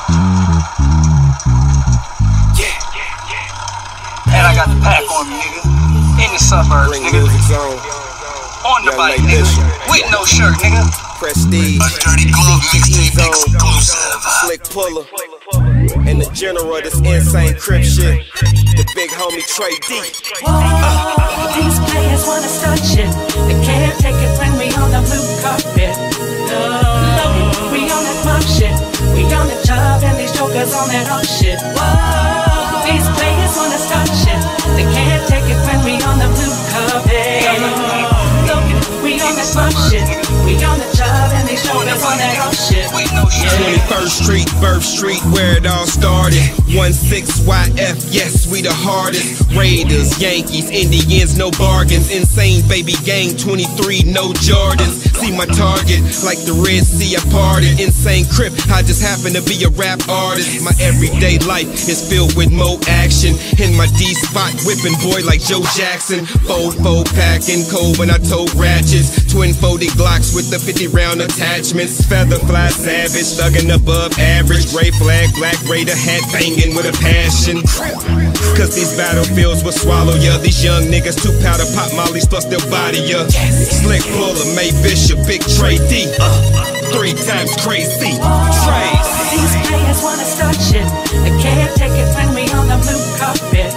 And I got the pack on me, nigga. In the suburbs, nigga. On the bike, nigga. With no shirt, nigga. Prestige. A Dirty Glove mixtape exclusive. Slick Puller. And the general of this insane crip shit. The big homie Trey D. These players wanna start shit. They can't take it when we on the blue carpet. No, we on that mob shit. We on the job and these jokers on that off shit. These players wanna start shit. They can't take it when we on the blue carpet. Look, we on that mob shit. We on the job and these jokers on that off shit. 21st Street, Birth Street, where it all started. 16YF, yes, we the hardest. Raiders, Yankees, Indians, no bargains. Insane baby gang, 23, no Jordans. See my target, like the Red Sea, I parted. Insane crip, I just happen to be a rap artist. My everyday life is filled with more action. In my D-spot, whipping boy like Joe Jackson. 4-4 packing, cold when I told ratchets. Twin folded Glocks with the 50 round attachments. Feather fly savage, thugging above average. Gray flag, black raider, hat banging with a passion. Cause these battlefields will swallow ya. These young niggas too powder pop mollies plus they'll body ya. Slick Puller, May Bishop, Big Trey D. 3 times crazy. Trace. These players wanna start shit. They can't take it when we on the blue carpet.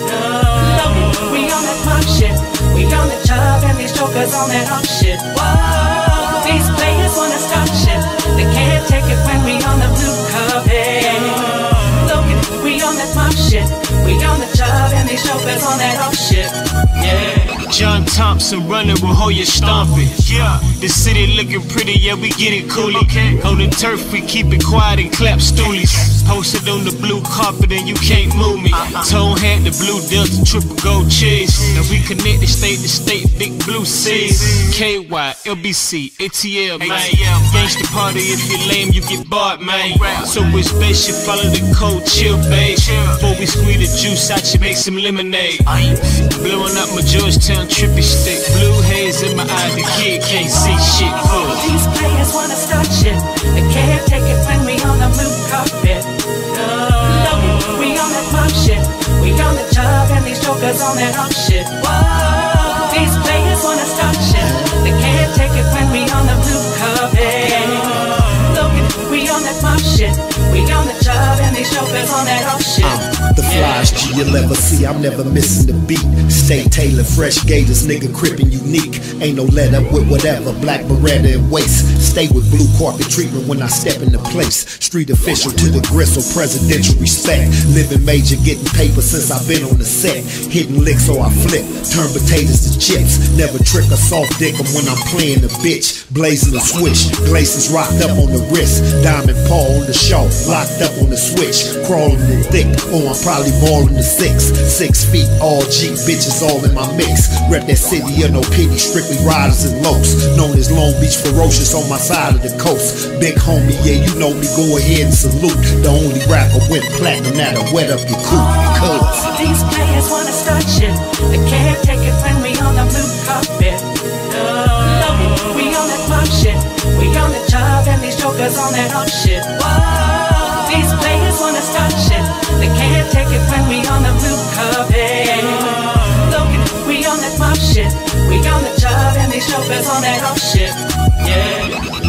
No, we on that mob shit. We on the job and these jokers on that off shit. These players wanna start shit. They can't take it when we on the blue carpet. Look, we on that mob shit. We on the job and these jokers on that off shit. Yeah. John Thompson running with Hoya stomping. Yeah, the city looking pretty, yeah, we get it coolly. On the turf, we keep it quiet and clap stoolies. Posted on the blue carpet and you can't move me. Tone hat, the blue delta, triple gold cheese. Now we connect the state to state, big blue seas. KY, LBC, ATL, man. Gangsta party, if you're lame, you get barred, man. So it's best you follow the code, chill, babe. Before we squeeze the juice out, you make some lemonade. Blowing up my Georgetown trippy stick. Blue haze in my eye, the kid can't see shit. These players wanna start shit. They can't take it when we on the blue carpet. No, we on that mob shit. We on the job and these jokers on that off shit. These players wanna start shit. They can't take it when we on the blue carpet. Look, we on that mob shit. We on the job and these jokers on that off shit. The flyest G you'll ever see, I'm never missing the beat. Stay tailored, fresh gators, nigga crippin' unique. Ain't no let up with whatever, black Beretta and waist. Stay with blue carpet treatment when I step into place. Street official to the gristle, presidential respect. Living major, getting paper since I've been on the set. Hitting licks so I flip, turn potatoes to chips. Never trick a soft dick 'em when I'm playing the bitch. Blazing the switch, glaces rocked up on the wrist. Diamond paw on the show, locked up on the switch. Crawling the thick, oh I'm probably balling the 6 feet, all G bitches all in my mix. Rep that city, no pity, strictly riders and locs. Known as Long Beach Ferocious on my side of the coast. Big homie, yeah, you know me, go ahead and salute. The only rapper went platinum that'll wet up your coupe. These players wanna start shit. They can't take it when we on the blue carpet. No, we on that mob shit. We on the job and these jokers on that off shit. These players wanna start shit. They can't take it when we on the blue carpet. Look, we on that mob shit. We on the job and these jokers on that off shit. Yeah.